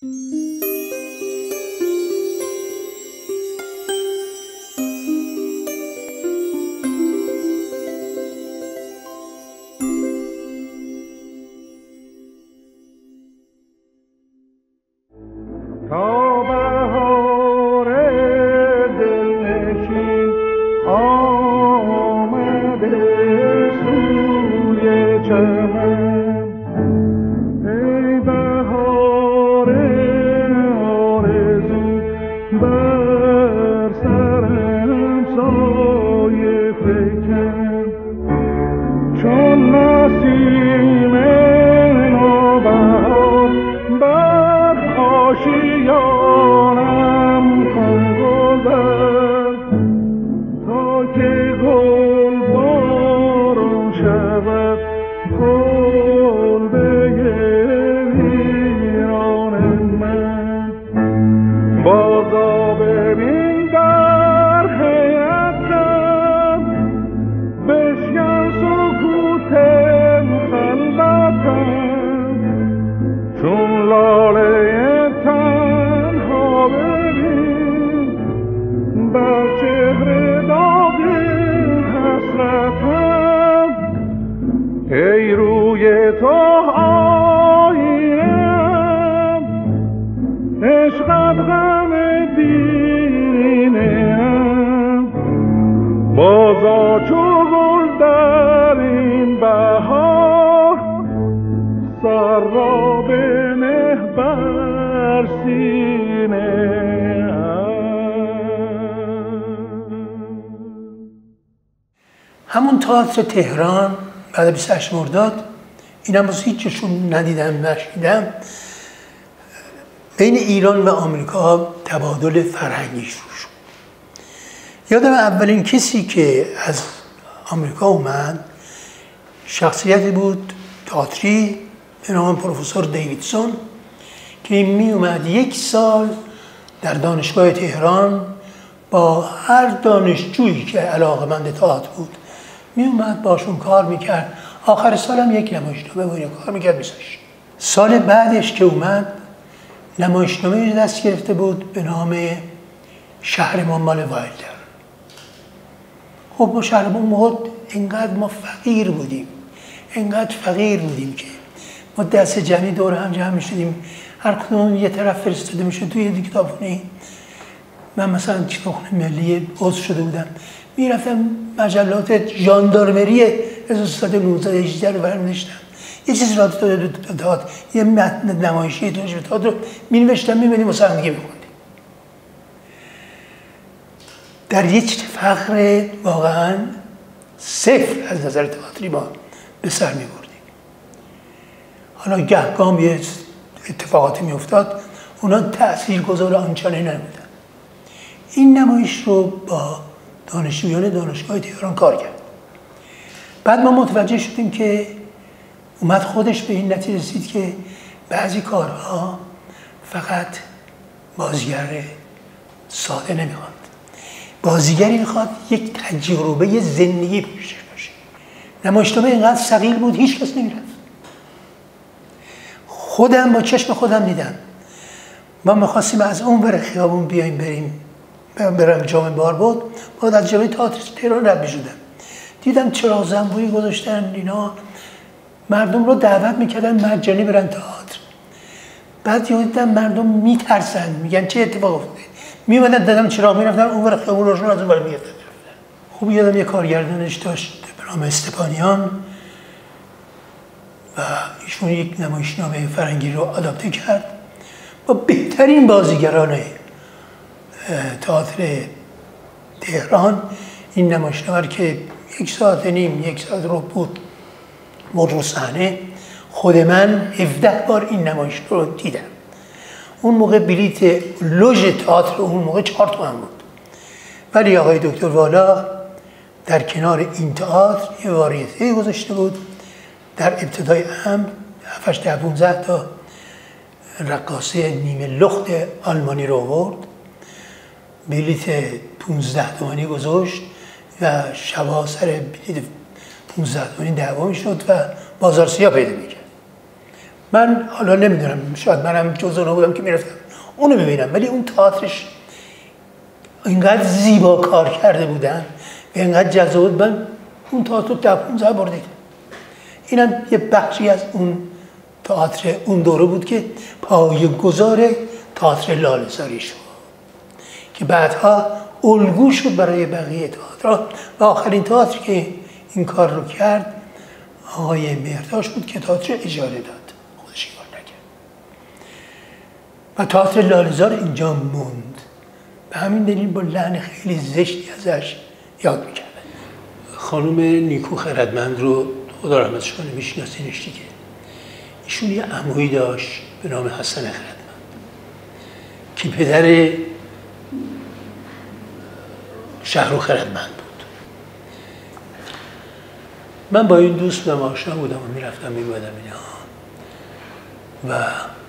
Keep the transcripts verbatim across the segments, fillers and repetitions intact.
همون تئاتر تهران بعد بیست و هشت مرداد، اینم باز هیچشون ندیدم نشیدم، بین ایران و آمریکا تبادل فرهنگی شروع شد. یادم اولین کسی که از آمریکا اومد شخصیتی بود تئاتری به نام پروفسور دیویدسون که این می اومد یک سال در دانشگاه تهران با هر دانشجویی که علاقه‌مند تئاتر بود می اومد باشون کار میکرد. آخر سال هم یک نمایشنامه بود کار میکرد میساش. سال بعدش که اومد نمایشنامه دست گرفته بود به نام شهر ما مال وایلدر. خب ما شهر ما موقع اینقدر ما فقیر بودیم اینقدر فقیر بودیم که ما دست جمعی دور هم جمع میشدیم، هر کدوم یه طرف فرستاده میشد توی یه کتابخونه. من مثلا کتابخونه ملی عضو شده بودم، میرفتم مجلات ژاندارمری هزار و سیصد و نوزده هجده رو برمی‌داشتم، یه چیزی را داده داد، یه متن نمایشی توش داد رو می‌نوشتم می‌بینیم واسه هم دیگه می‌خوندیم. در یک فقر واقعا صفر از نظر تئاتری ما به سر می‌بردیم. حالا گهگام یه اتفاقاتی می‌افتاد، اونا تاثیرگذار آنچنانی نبودن. این نمایش رو با دانشجویان دانشگاه تهران کار کرد. بعد ما متوجه شدیم که اومد خودش به این نتیجه رسید که بعضی کارها فقط بازیگر ساده نمیخواد، بازیگری میخواد یک تجربه زندگی پشتش باشه. نمایشنامه اینقدر ثقیل بود هیچ کس نمیرفت. خودم با چشم خودم دیدم. ما میخواستیم از اون ور خیابون بیایم بریم برم جامعه بار بود، باید از جامعه تئاتر تهران رد می‌شدم. دیدم چراغ زنبویی گذاشتن اینا، مردم رو دعوت میکردن مجانی برن تئاتر. بعد دیدم مردم میترسن، میگن چه اتفاق افتاده؟ میومدن دادم چراغ میرفتن اون ور خیابون روشن از اون ور میگفتن. خوب یادم یه کارگردانش داشت به نام استپانیان و ایشون یک نمایشنامه فرنگی رو آداپته کرد با بهترین بازیگران تئاتر تهران. این نمایشنامه که یک ساعت نیم یک ساعت رو بود مرد رو صحنه، خود من هفده بار این نمایش رو دیدم. اون موقع بلیت لوژ تئاتر اون موقع چهار تومن بود، ولی آقای دکتر والا در کنار این تئاتر یه واریته گذاشته بود. در ابتدای امر هفتش ده پونزده تا رقاصه نیمه لخت آلمانی رو آورد، بلیت پونزده تومانی گذاشت و شبا سر بلیت پونزده تومانی دعوا میشد و بازار سیاه پیدا میکرد. من حالا نمیدونم، شاید منم جز اونا بودم که میرفتم اونو ببینم، ولی اون تئاترش اینقدر زیبا کار کرده بودن و اینقدر جذاب بود. من اون تئاتر ده پانزده بار دیدم. اینم یه بخشی از اون تئاتر اون دوره بود که پایه‌گذار تئاتر لاله‌زاری شد که بعدها الگو شد برای بقیه تئاترها و آخرین تئاتری که این کار رو کرد آقای مهرداش بود که تئاتر اجاره داد، خودش کار نکرد و تئاتر لاله‌زار اینجا موند. به همین دلیل با لحن خیلی زشتی ازش یاد میکردن. خانم نیکو خردمند رو خدا رحمتش کنه میشناسینش دیگه. ایشون یه عمویی داشت به نام حسن خردمند که پدر شهرو خردمند بود. من با این دوست بودم، آشنا بودم و میرفتم میبودم اینا و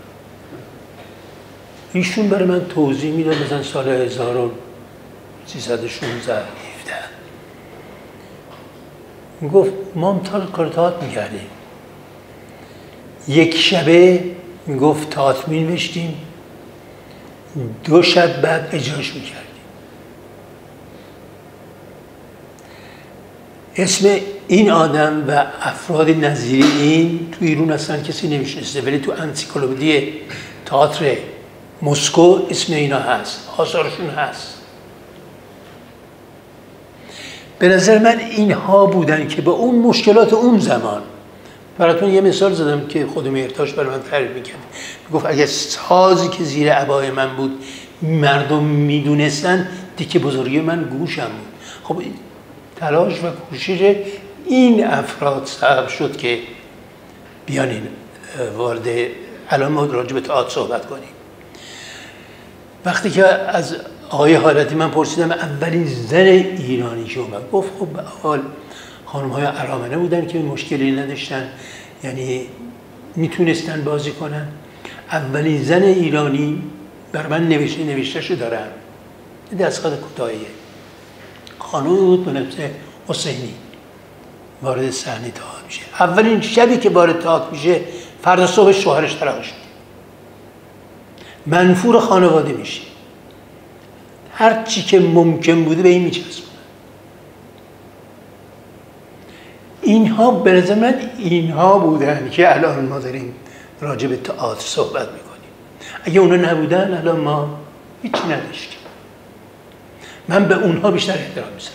ایشون برای من توضیح میداد. مثلا سال هزار و سیصد و شانزده هفده میگفت ما کار تئاتر میکردیم، یک شبه میگفت تئاتر مینوشتیم، دو شب بعد اجراش میکردیم. اسم این آدم و افراد نظیر این تو ایران اصلا کسی نمیشناسه، ولی تو انسیکلوپدی تئاتر مسکو اسم اینا هست، آثارشون هست. به نظر من اینها بودن که با اون مشکلات اون زمان، براتون یه مثال زدم که خود مهرداش برای من تعریف میکرد، میگفت اگه سازی که زیر عبای من بود مردم میدونستن دیگه بزرگی من گوشم بود. خب تلاش و کوشش این افراد سبب شد که بیان این وارد، الان ما راجع به تئاتر صحبت کنیم. وقتی که از آقای حالتی من پرسیدم اولین زن ایرانی که اومد، گفت خب به حال خانم های ارامنه بودن که مشکلی نداشتن، یعنی میتونستن بازی کنن. اولین زن ایرانی بر من نوشته نوشتهشو دارم، دستخط کوتاهیه، خانم بود به نام حسینی وارد صحنه تئاتر میشه. اولین شبی که وارد تئاتر میشه فردا صبح شوهرش طلاق شد، منفور خانواده میشه، هر چی که ممکن بوده به این میچسبونه. اینها به نظر من اینها بودن که الان ما داریم راجع به تئاتر صحبت میکنیم. اگه اونا نبودن الان ما هیچی نداشتیم. من به اونها بیشتر احترام میذارم.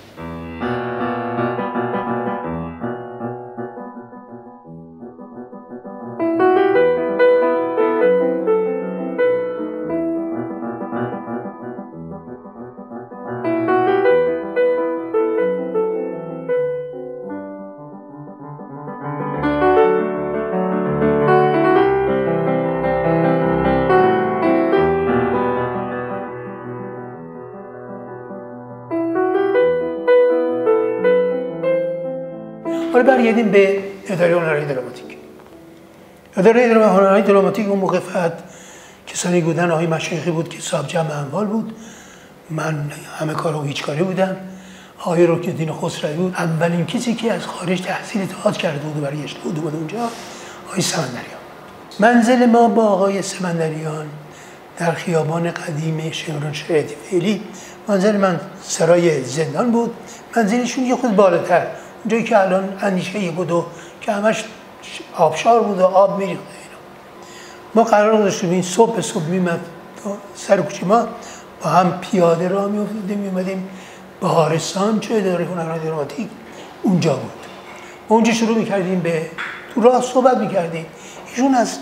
حالا برگردیم به اداره هنرهای دراماتیک. اداره هنرهای دراماتیک اون موقع فقط کسانی بودن، آقای مشایخی بود که صاحب جمع اموال بود، من همه کار و هیچ کاری بودم، آقای رکنالدین خسروی بود، اولین کسی که از خارج تحصیل تئاتر کرده بود و برگشته بود اومد اونجا آقای سمندریان. منزل ما با آقای سمندریان در خیابان قدیم شمران شریعت فعلی، منزل من سرای زندان بود، منزلشون یه خود بالاتر، اونجایی که الان اندیشه یک و دو که همش آبشار بود و آب میریخت اینا. ما قرار داشتیم این صبح به صبح میمد سر کوچه ما با هم پیاده راه میافتادیم میومدیم بهارستان، چه اداره هنرهای دراماتیک اونجا بود. اونجا شروع میکردیم به تو راه صحبت میکردیم. ایشون از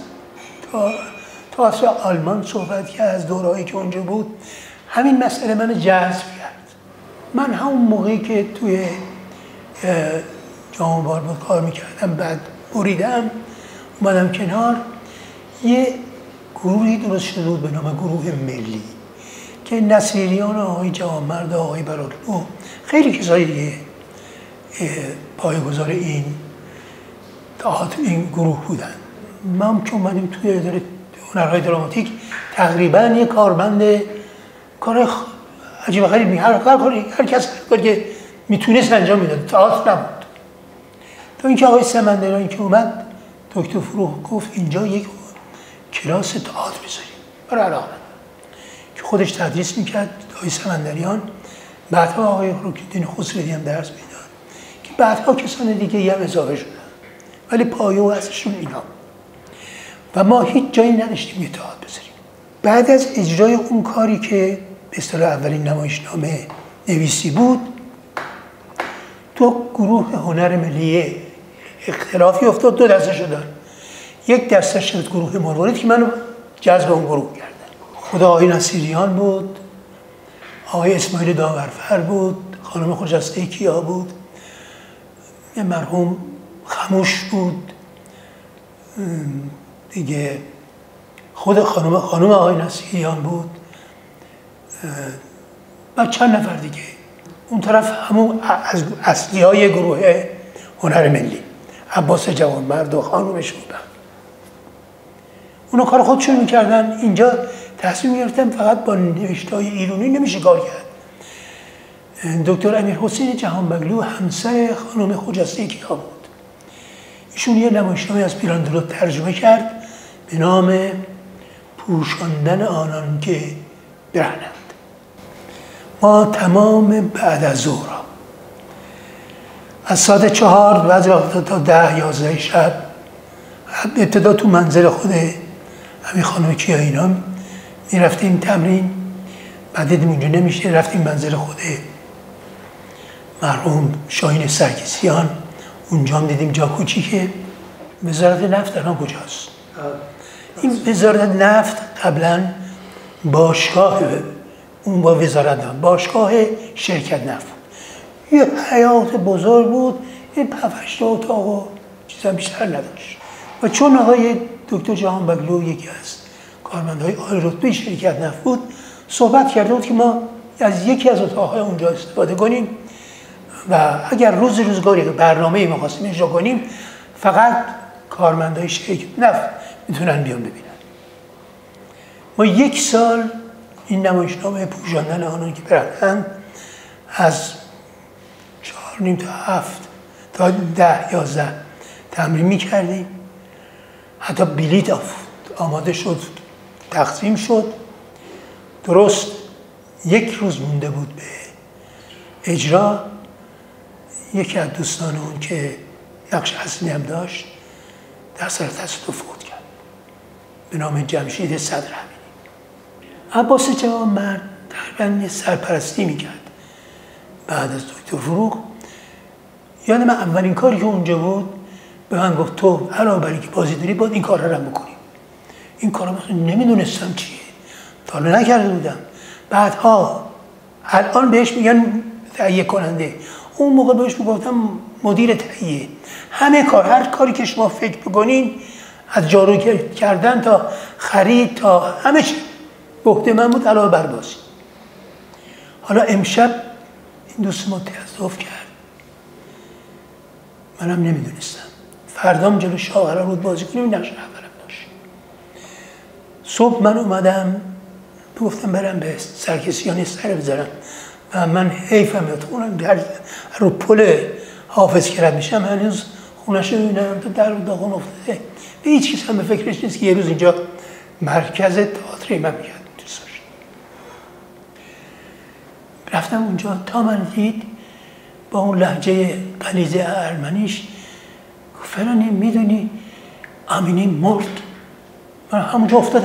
تئاتر آلمان صحبت کرد، از دورهایی که اونجا بود. همین مسئله من جذب کرد. من همون موقعی که توی جامعه بار بود کار میکردم، بعد بریدم اومدم کنار، یه گروهی درست شده بود به نام گروه ملی که نصیریان آقای جوانمرد، آقای برادلو، خیلی کسایی دیگه پایه‌گذار این تئاتر این گروه بودن. ما که اومدیم توی اداره هنرهای دراماتیک تقریبا یه کارمند کار عجیب غریبی، هر کاری هر کس کاری که میتونست انجام میداد، تئاتر نبود. تا اینکه آقای سمندریان که اومد دکتر فروغ گفت اینجا یک کلاس تئاتر بذاریم برای علاقه که خودش تدریس میکرد، آقای سمندریان، بعدها آقای رکیدین خسروی هم درس میداد که بعدها کسان دیگه هم اضافه شدن، ولی پایه و اصلشون اینا. و ما هیچ جایی نداشتیم یه تئاتر بذاریم. بعد از اجرای اون کاری که به اصطلاح اولین نمایشنامه نویسی بود، تو گروه هنر ملی اختلافی افتاد، دو دسته شدن. یک دسته شد گروه مروارید که منو جذب اون گروه کردن. خدا آقای نصیریان بود، آقای اسماعیل داورفر بود، خانم خجسته کیا بود، یه مرحوم خموش بود دیگه، خود خانم خانم آقای نصیریان بود و چند نفر دیگه. اون طرف همون از اصلی های گروه هنر ملی، عباس جوانمرد و خانومش بودن. اونا کار خودشون میکردن. اینجا تصمیم گرفتم فقط با نوشته‌های ایرانی نمیشه کار کرد. دکتر امیرحسین جهانبگلو همسر خانم خجسته کیا بود. ایشون یه نمایشنامه از پیراندلو ترجمه کرد به نام پوشاندن آنان که برهنند. ما تمام بعد از ظهر از ساعت چهار بعضی وقتا تا ده یازده شب ابتدا تو منزل خود همین خانم کیا اینا میرفتیم تمرین، بعد دیدیم اونجا نمیشه، رفتیم منزل خود مرحوم شاهین سرکسیان، اونجا هم دیدیم جا کوچیکه. وزارت نفت الان کجاست؟ این وزارت نفت قبلا باشگاه، اون با وزارت نفت باشگاه شرکت نفت بود. یه حیات بزرگ بود، یه پفشت اتاق و چیزا بیشتر نداشت. و چون آقای دکتر جهانبگلو یکی از کارمندهای عالی رتبه شرکت نفت بود، صحبت کرده بود که ما از یکی از اتاقهای اونجا استفاده کنیم و اگر روز روزگاری برنامه‌ای ما خواستیم اجرا کنیم فقط کارمندهای شرکت نفت میتونن بیان ببینن. ما یک سال این نمایشنامه پوشاندن آنان که برهنند از چهار نیم تا هفت تا ده یازده تمرین میکردیم. حتی بلیت آماده شد، تقسیم شد. درست یک روز مونده بود به اجرا، یکی از دوستان اون که نقش اصلی هم داشت در سر تصادف فوت کرد به نام جمشید صدر رمینی. عباس جوانمرد تقریبا یه سرپرستی میکرد بعد از دکتر فروغ. یادم اولین کاری که اونجا بود به من گفت تو علاوه بر اینکه بازی داری باید این کار رو هم بکنی. این کار رو نمیدونستم چیه، تا حالا نکرده بودم. بعدها الان بهش میگن تهیه کننده، اون موقع بهش میگفتم مدیر تهیه. همه کار، هر کاری که شما فکر بکنین، از جارو کردن تا خرید تا همه چی به عهده من بود علاوه بر بازی. حالا امشب این دوست ما تصادف کرد، منم نمیدونستم. فردام جلو شاه قرار بود بازی کنیم، نقش اولم داشت. صبح من اومدم گفتم برم به سرکسیان سر بذارم و من حیفم یاد خونم در رو پل حافظ کرد میشم، هنوز خونش رو میبینم تو در داغون افتاده. به هیچ کس هم به فکرش نیست که یه روز اینجا مرکز تئاتر من میگرد. رفتم اونجا تا من دید با اون لهجه غلیظ ارمنیش گفت فلانی میدونی امینی مرد. من همونجا افتادم،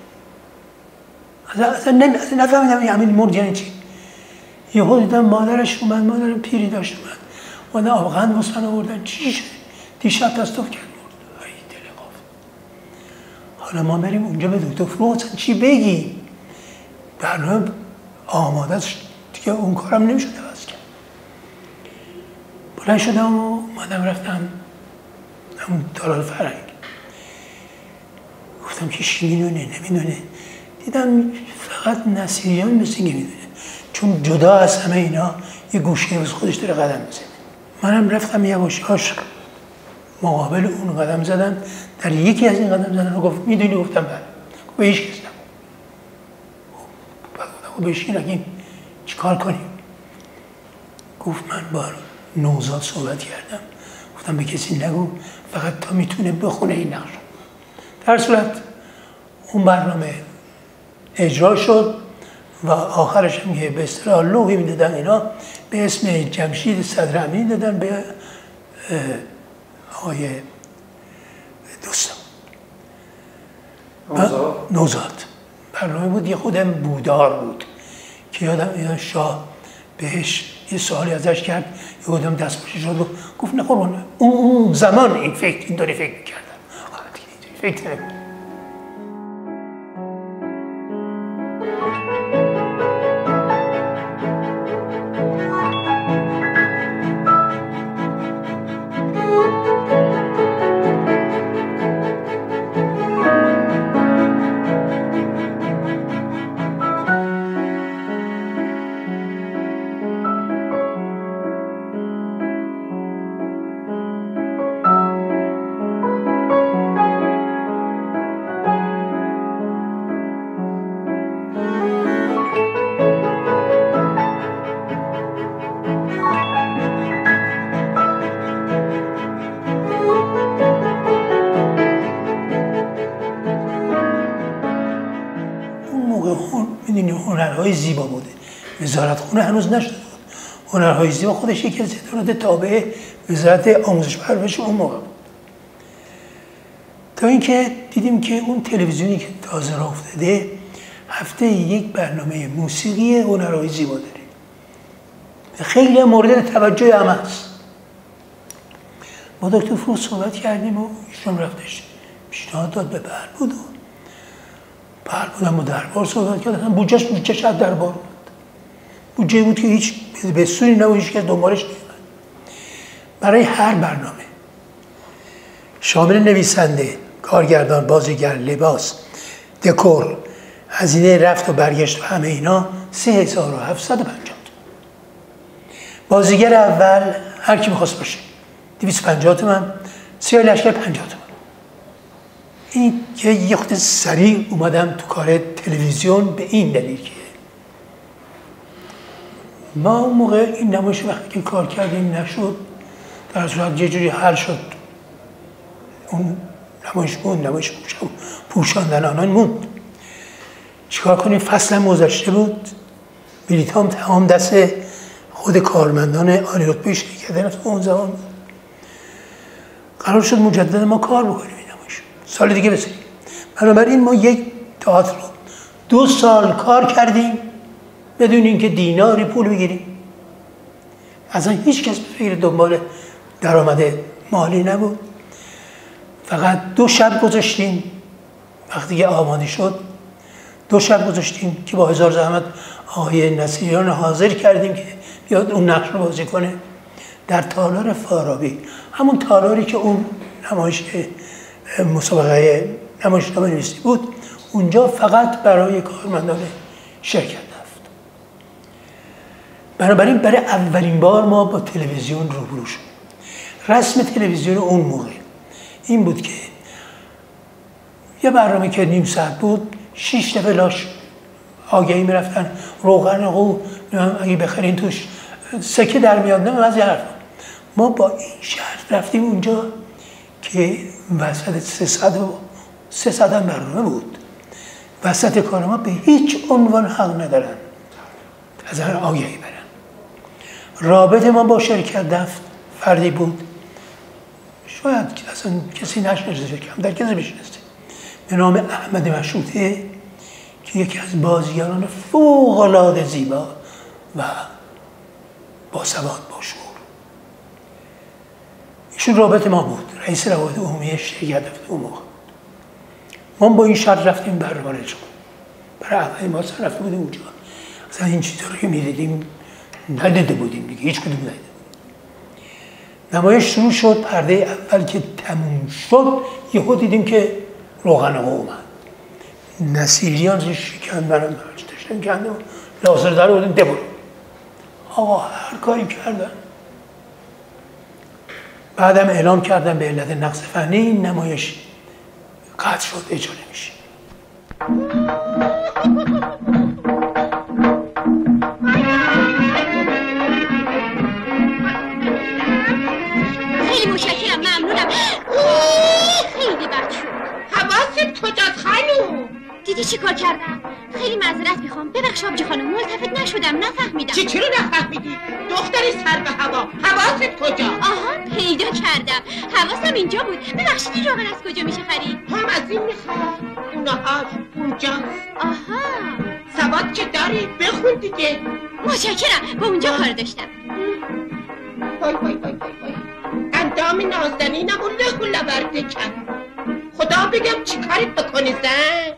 اصلا نفهمیدم امینی مرد یعنی چی. یهو دیدم مادرش اومد، مادرم پیری داشت اومد، اومدن آبغند واسه من آوردن. چی شد؟ دیشب تصادف کرد مرد. ای دل قاف. حالا ما بریم اونجا به دکتر فروغ چی بگی؟ برنامه آماده است دیگه، اون کارم نمیشد عوض کرد. بلند شدم و اومدم رفتم همون تالار فرنگ. گفتم که چی میدونه نمیدونه. دیدم فقط نصیریان مثل اینکه میدونه، چون جدا از همه اینا یه گوشه از خودش داره قدم میزنه. منم رفتم یواشاش مقابل اون قدم زدم. در یکی از این قدم زدن رو گفت میدونی؟ گفتم بله. گفت به هیچ کس نگو. گفتم به هیچ نگیم چی کار کنیم؟ گفت من با نوزاد صحبت کردم، گفتم به کسی نگو، فقط تا میتونه بخونه این نقش. در صورت اون برنامه اجرا شد و آخرش هم که به اصطلاح لوحی میدادن اینا به اسم جمشید صدرامی دادن به آقای دوستم نوزاد. نوزاد برنامه بود، یه خودم بودار بود که یادم شاه بهش یه سوالی ازش کرد، یه خودم دست پاشه شد گفت نه قربان، اون زمان این فکر این داری فکر میکردم، فکر نمی‌کردم. هنرهای زیبا بوده، وزارت خونه هنوز نشده بود. هنرهای زیبا خودش یکی از ادارات تابع وزارت آموزش و پرورش اون موقع بود. تا اینکه دیدیم که اون تلویزیونی که تازه راه افتاده هفته یک برنامه موسیقی هنرهای زیبا داره، خیلی مورد توجه همه است. با دکتر فروغ صحبت کردیم و ایشون رفتش پیشنهاد داد به بهربود و بهربودم با دربار صحبت کردن. بودجهش بودجه شد دربار بود، بودجه بود که هیچ به سوی نبود، هیچ کس دنبالش نمی‌آمد. برای هر برنامه شامل نویسنده، کارگردان، بازیگر، لباس، دکور، هزینه رفت و برگشت و همه اینا سه هزار و هفتصد و پنجاه. بازیگر اول هر کی می‌خواست باشه دویست و پنجاه تومن، سیاه لشکر پنجاه تومن. این که یه خود سریع اومدم تو کار تلویزیون به این دلیل که ما اون موقع این نمایش وقتی که کار کردیم نشد، در صورت یه جوری حل شد، اون نمایش موند، نمایش پوشاندن آنان موند. چیکار کنیم؟ فصل گذشته بود، بلیط هم تمام دست خود کارمندان عالی رتبه شرکت اون زمان بود. قرار شد مجددا ما کار بکنیم، سال دیگه بسیاریم. بنابراین ما یک تئاتر رو دو سال کار کردیم بدون اینکه دیناری پول بگیریم. اصلا هیچ کس به فکر دنبال درآمد مالی نبود. فقط دو شب گذاشتیم، وقتی که آماده شد دو شب گذاشتیم که با هزار زحمت آقای نصیریان حاضر کردیم که بیاد اون نقش رو بازی کنه در تالار فارابی، همون تالاری که اون نمایش مسابقه نمایشنامه نویسی بود. اونجا فقط برای کارمندان شرکت رفت. بنابراین برای اولین بار ما با تلویزیون روبرو شدیم. رسم تلویزیون اون موقع این بود که یه برنامه که نیم ساعت بود شیش دفعه لاش آگهی میرفتن روغن قو اگه بخرین توش سکه در میاد، نه از حرف. ما با این شرط رفتیم اونجا که وسط سیصد و سیصد هم برنامه بود. وسط کار ما به هیچ عنوان حق ندارن از هر آگهی برن. رابطه ما با شرکت دفت فردی بود، شاید اصلا کسی نشناسه، کم در کسی بشناسه، به نام احمد مشروطه که یکی از بازیگران فوق‌العاده زیبا و باسواد باشور. ایشون رابطه ما بود، رئیس روابط عمومی شرکت دفت اون موقع. ما با این شرط رفتیم برنامه رو برای اولین ما رفته بودیم اونجا. اصلا این چیزا رو که می‌دیدیم ندیده بودیم دیگه، هیچ کدوم ندیده بودیم. نمایش شروع شد، پرده اول که تموم شد یهو دیدیم که روغن آقا اومد. نصیریان زیر شکن منم داشتن کندم لازر داره بودیم دبور. آقا هر کاری کردن. بعدم اعلام کردن به علت نقص فنی این نمایش قطع شد، اجرا نمیشه. خیلی مشکل خیلی معذرت میخوام. ببخش آبجی خانم، ملتفت نشدم، نفهمیدم. چی چرا نفهمیدی؟ دختری سر به هوا، حواست کجا؟ آها پیدا کردم، حواسم اینجا بود. ببخشید این روغن از کجا میشه خرید؟ هم از این میخواد، اونهاش اونجاست. آها سواد که داری بخون دیگه. متشکرم، با اونجا کار داشتم. وای وای وای وای وای اندام نازنینم اون لهو لورده کرد. خدا بگم چی کارت بکنی زن؟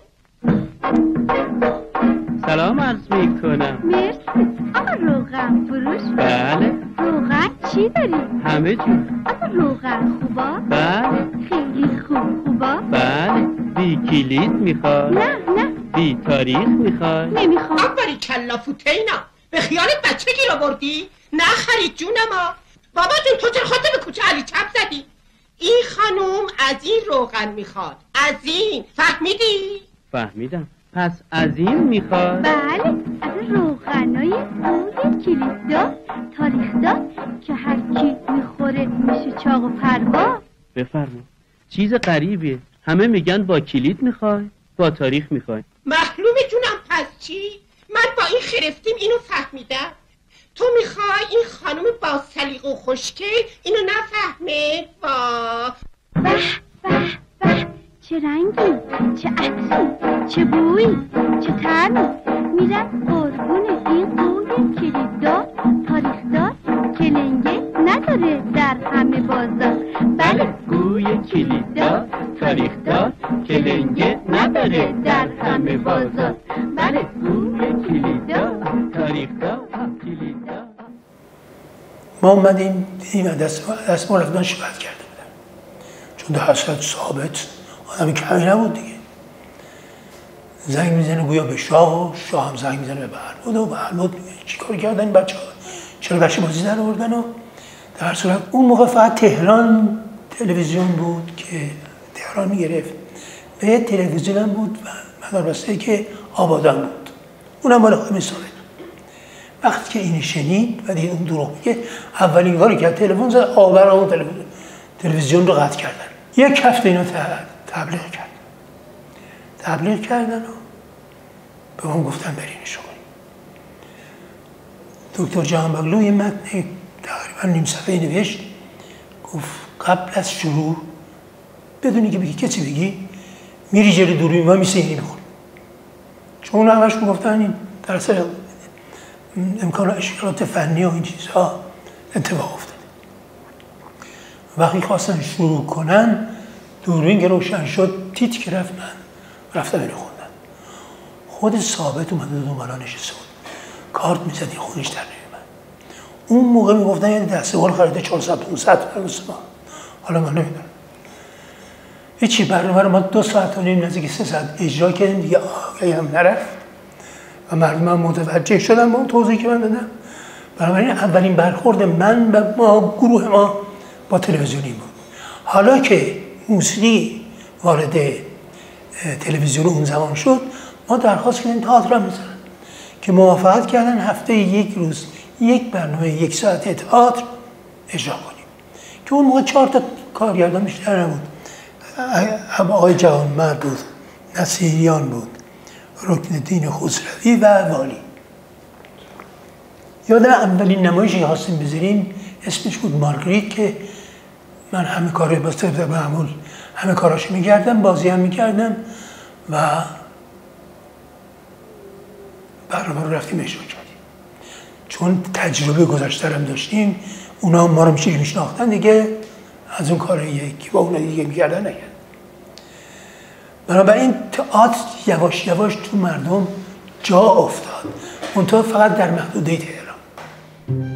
سلام عرض میکنم. مرسی. آقا روغن فروش؟ بله. روغن چی داری؟ همه جون. آقا روغن خوبا؟ بله. خیلی خوب خوبا؟ بله. بی کلید میخوای؟ نه نه. بی تاریخ میخوای؟ نمیخوام. آفری کلا فوتینا، به خیال بچه گیر آوردی؟ نه خرید جونما. بابا جون تو چرا خودت به کوچه علی چپ زدی؟ این خانوم از این روغن میخواد، از این. فهمیدی؟ فهمیدم. پس از این میخوای؟ بله، از این روغنای بوی کلیددار تاریخدار که هر کی میخوره میشه چاق و پروا. بفرما. چیز غریبیه، همه میگن با کلید میخوای، با تاریخ میخوای. معلومه جونم. پس چی؟ من با این خرفتیم اینو فهمیدم. تو میخوای این خانوم با سلیقه و خوشگل اینو نفهمه؟ با به به به، چه رنگی، چه عطری، چه بویی، چه طعمی. میرم قربون این بوی کلیددار تاریخدار که لنگه نداره در همه بازار. بله، بوی کلیددار تاریخدار که لنگه نداره در همه بازار. بله، بوی کلیددار تاریخدار کلیددار. ما اومدیم دیدیم دست ما رفتن شکایت کرده بودن، چون در حسرت ثابت آدم کمی نبود دیگه. زنگ میزنه گویا به شاه و شاه هم زنگ میزنه به بهرمود و بهرمود چی کار کردن این بچه ها؟ چرا بچه بازی در آوردن؟ و در صورت اون موقع فقط تهران تلویزیون بود که تهران میگرفت و یه تلویزیون هم بود و مداربسته که آبادان بود، اونم مال خواهی ثابت. وقتی که این شنید و دید اون دروغ میگه، اولین کاری که تلفن زد آبر اون تلویزیون تلویزیون رو قطع کردن. یک هفته اینا تبلیغ کردن تبلیغ کردن و به اون گفتن برینشو کنیم. دکتر جهانبگلو یه متن تقریبا نیم صفحه‌ای نوشت، گفت قبل از شروع بدونی که بگی کسی بگی میری جلوی دوربین و میسینی میخونی، چون همش گفتن این در اثر امکان اشکالات فنی و این چیزها اتفاق افتاده. وقتی خواستن شروع کنن دوربین که روشن شد تیت که رفت، من رفتم اینو خوندن. خود ثابت اومده دو مالا نشسته بود، کارت میزدی خودش در نمیمد. اون موقع میگفتن یعنی دسته بال خریده چهارصد پانصد تا، حالا من نمیدونم. هیچی، برنامه رو ما دو ساعت و نیم نزدیک سه ساعت اجرا کردیم دیگه، آگهی هم نرفت و مردم هم متوجه شدن با اون توضیحی که من دادم. بنابراین اولین برخورد من و ما گروه ما با تلویزیونی بود. حالا که موسیقی وارد تلویزیون اون زمان شد، ما درخواست کردیم تئاتر هم بزنن که موافقت کردن هفته یک روز یک برنامه یک ساعت تئاتر اجرا کنیم که اون موقع چهار تا کارگردان بیشتر نبود. آقای جوانمرد بود، نصیریان بود، رکنالدین خسروی و والی. یادم اولین نمایشی که خواستیم بذاریم اسمش بود مارگریت، که من همه کارهای با طبق معمول همه کاراشو میکردم، بازی هم میکردم و برنامه رو رفتیم اجرا کردیم. چون تجربه گذشته هم داشتیم، اونا ما رو میشه میشناختن دیگه، از اون کارهایی که با اونا دیگه میکردن نکرد. بنابراین تئاتر یواش یواش تو مردم جا افتاد، منتها فقط در محدوده تهران.